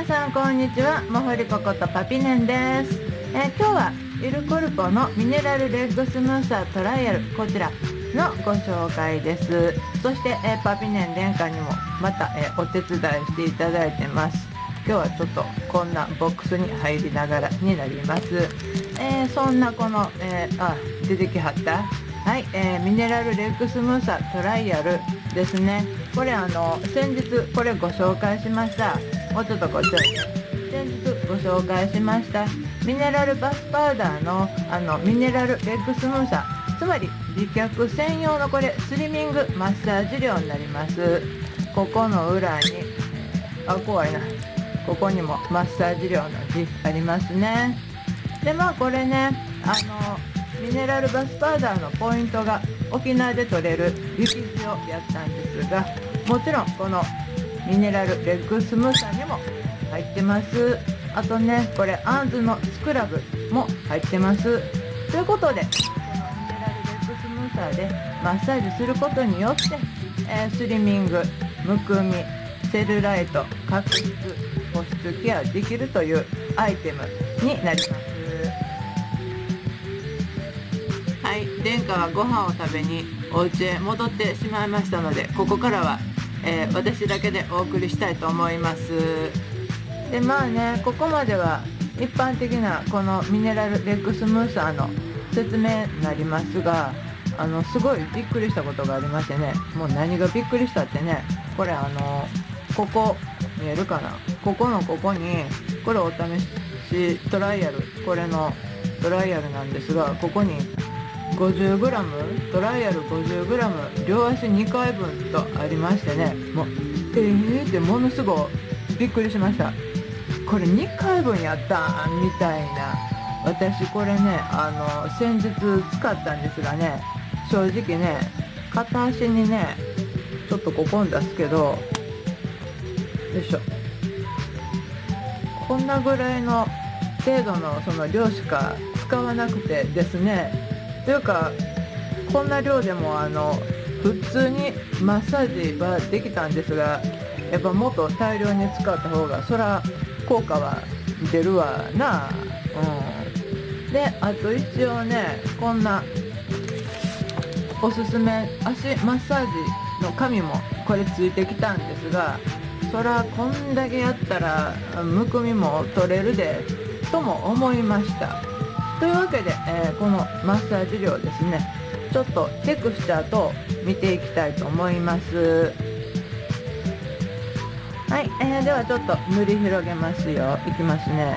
皆さんこんにちは、もほりこことパピネンです。今日はイルコルポのミネラルレッグスムーサートライアル、こちらのご紹介です。そして、パピネン殿下にもまた、お手伝いしていただいてます。今日はちょっとこんなボックスに入りながらになります。そんなこの、出てきはったはい、ミネラルレッグスムーサートライアルですね。これ先日これご紹介しました。もうちょっとこっち先日ご紹介しましたミネラルバスパウダーのミネラルレッグスムーサー、つまり美脚専用のこれスリミングマッサージ量になります。ここの裏に怖いな、ここにもマッサージ量の字ありますね。でこれねミネラルバスパウダーのポイントが沖縄で採れる雪塩やったんですが、もちろんこのミネラルレッグスムーサーにも入ってます。あとね、これアンズのスクラブも入ってます。ということでこのミネラルレッグスムーサーでマッサージすることによって、スリミング、むくみ、セルライト、角質、保湿ケアできるというアイテムになります。はい、殿下はご飯を食べにお家へ戻ってしまいましたので、ここからは、私だけでお送りしたいと思います。でここまでは一般的なこのミネラルレッグスムーサーの説明になりますが、すごいびっくりしたことがありましてね。もう何がびっくりしたってね、これここ見えるかな、ここにこれお試しトライアル、これのトライアルなんですが、ここに50g トライアル 50g 両足2回分とありましてね、もうってものすごいびっくりしました。これ2回分やったんみたいな。私これね先日使ったんですがね、正直ね片足にねちょっとここん出すけど、よいしょ、こんなぐらいの程度のその量しか使わなくてですね、というかこんな量でも普通にマッサージはできたんですが、やっぱもっと大量に使った方がそら効果は出るわな。であと一応ね、こんなおすすめ足マッサージの紙もこれついてきたんですが、そらこんだけやったらむくみも取れるでとも思いました。というわけで、このマッサージ量ですね、ちょっとテクスチャーと見ていきたいと思います。はい、ではちょっと塗り広げますよ。いきますね。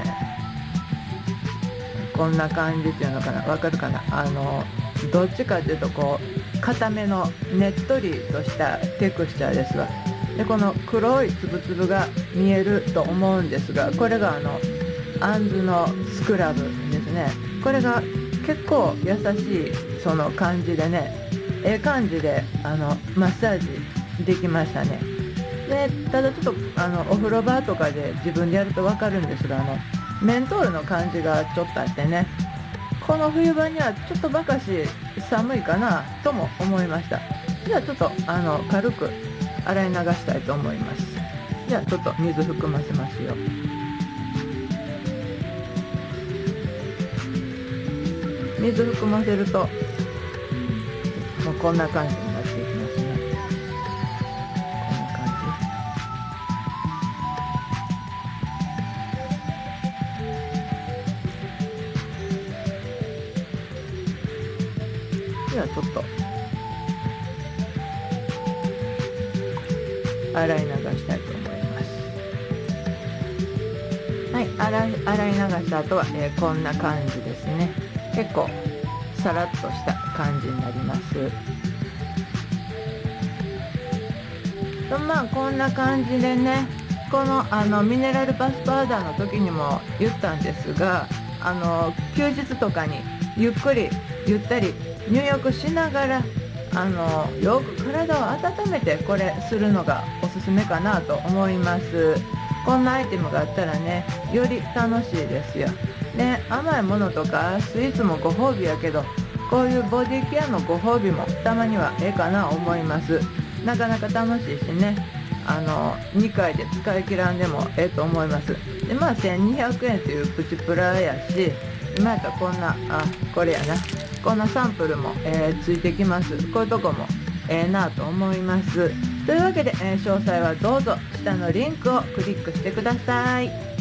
こんな感じっていうのかな、わかるかな。どっちかっていうとこう固めのねっとりとしたテクスチャーですわ。でこの黒いつぶつぶが見えると思うんですが、これがアンズのスクラブですね。これが結構優しいその感じでね、感じでマッサージできましたね。でただちょっとお風呂場とかで自分でやると分かるんですが、メントールの感じがちょっとあってね、この冬場にはちょっとばかし寒いかなとも思いました。じゃあちょっと軽く洗い流したいと思います。じゃあちょっと水含ませますよ。水含ませるともうこんな感じになっていきますね。こんな感じ。ではちょっと洗い流したいと思います。はい、洗い流した後は、こんな感じですね。結構さらっとした感じになります。とこんな感じでね、このミネラルバスパウダーの時にも言ったんですが、休日とかにゆっくりゆったり入浴しながらよく体を温めてこれするのがおすすめかなと思います。こんなアイテムがあったらね、より楽しいですよ。で甘いものとかスイーツもご褒美やけど、こういうボディケアのご褒美もたまにはええかな思います。なかなか楽しいしね、 2回で使い切らんでもええと思います。で1200円というプチプラやし、今やったらこんなこれやな、こんなサンプルも、ついてきます。こういうとこもええなと思います。というわけで、詳細はどうぞ下のリンクをクリックしてください。